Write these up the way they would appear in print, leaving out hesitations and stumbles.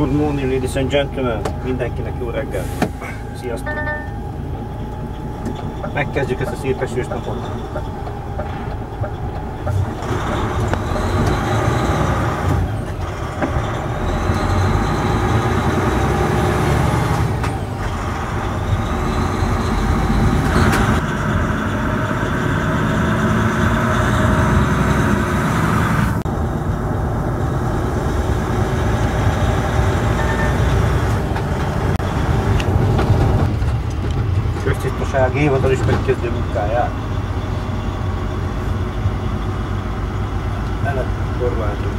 Good morning, ladies and gentlemen! Mindenkinek jó reggel! Sziasztok! Megkezdjük ezt a szép esős napot! Hivatal is megkezdő munkáját. El lett korlátozva.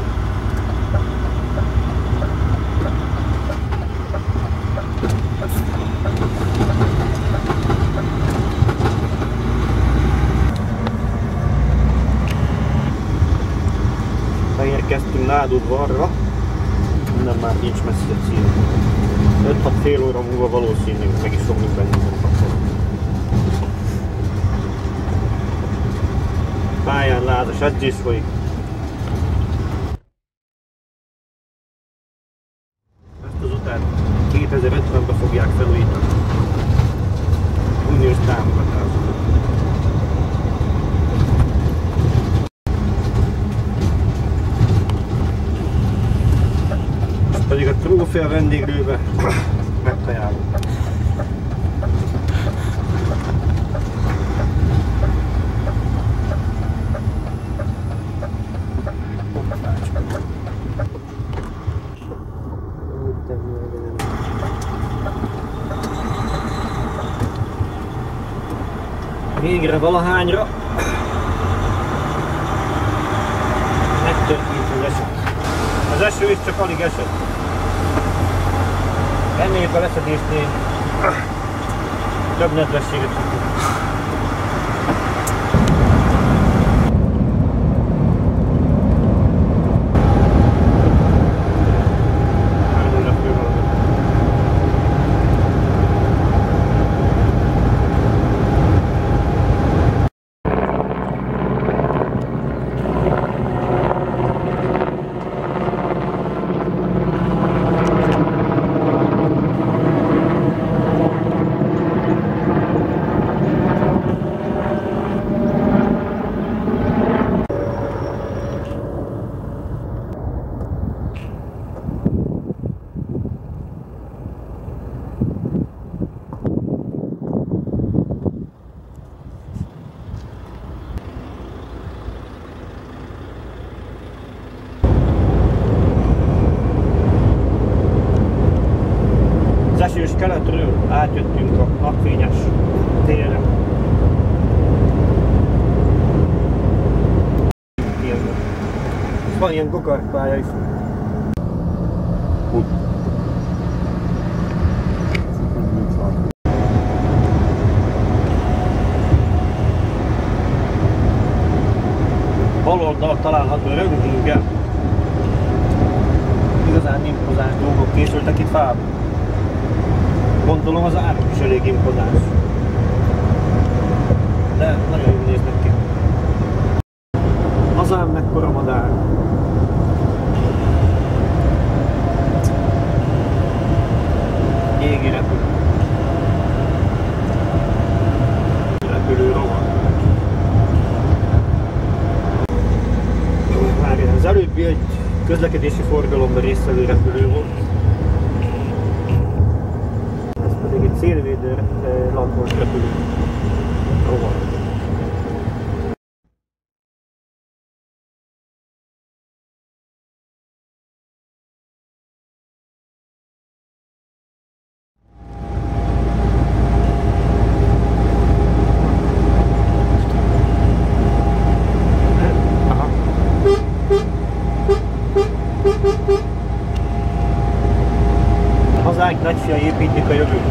Beérkeztünk Nádudvarra, innen már nincs messze a cím. 5-6 fél óra múlva valószínűleg meg is fogunk bennünket kapcsolni. Pályán lázas edzés folyik. Ezt az utat 2050-ben fogják felújítani. Uniós támogatások. Most pedig a trófea vendéglőbe megkajálunk. Végre valahányra megtörtént az eső. Az eső is csak alig esett. Ennél a leszedésnél több nedvességet tudjuk. Az esős keletről átjöttünk a napfényes térre. Van ilyen gokartpálya is. Bal oldal található rögvingen. Igazán impozás dolgok készültek itt fában. Gondolom az árok is elég impozás. De nagyon jól néznek ki. Hazám mekkora madár. Jégi repülő. Repülő rovan. Várjál, az előbbi egy közlekedési forgalomban résztvevő repülő volt. Egy szélvédő landolós repülő rovan. Hazánk nagyfiai építik a jövőt.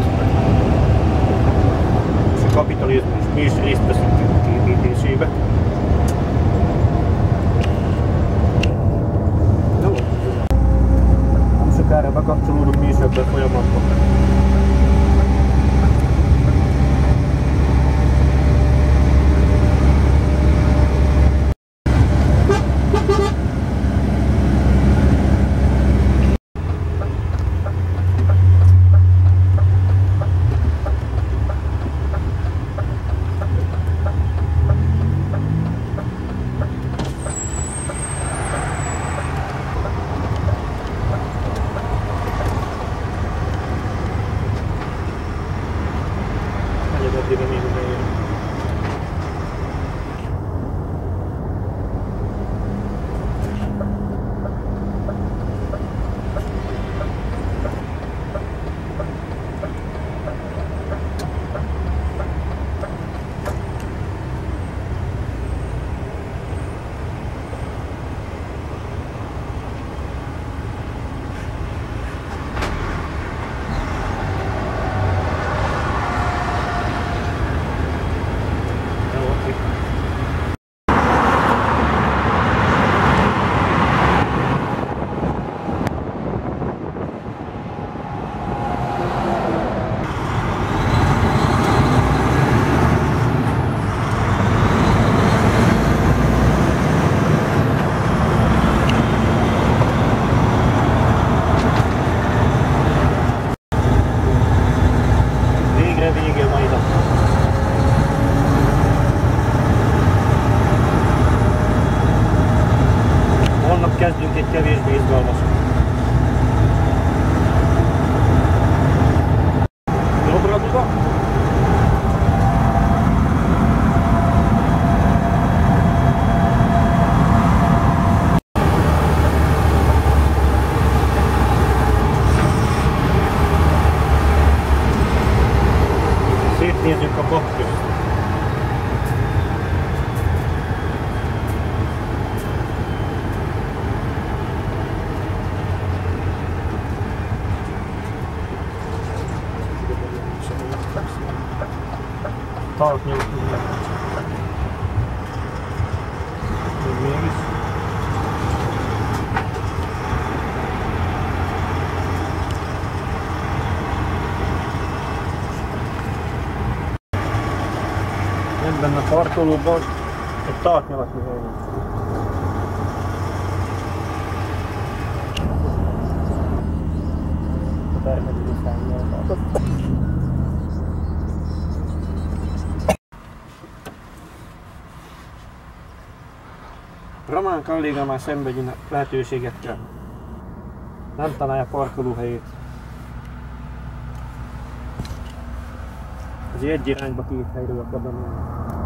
És a kapitalizmus, mi is részt veszünk építésébe. Jó. Nem sokára bekapcsolódunk mi is ebben a folyamatban. majd addigra még odaér. Kezdjünk egy kevésbé izgalmasat. Jobbra duga. Szétnézzünk a bak közt. Tart nyomjuk meg. Mégis. Ebben a parkolóban egy tartnyalat művelünk. A termelő számját. Ramán kolléga már szenvedjen lehetőségekkel. Nem találja parkolóhelyét. Azért egy irányba két helyről akar bemenni.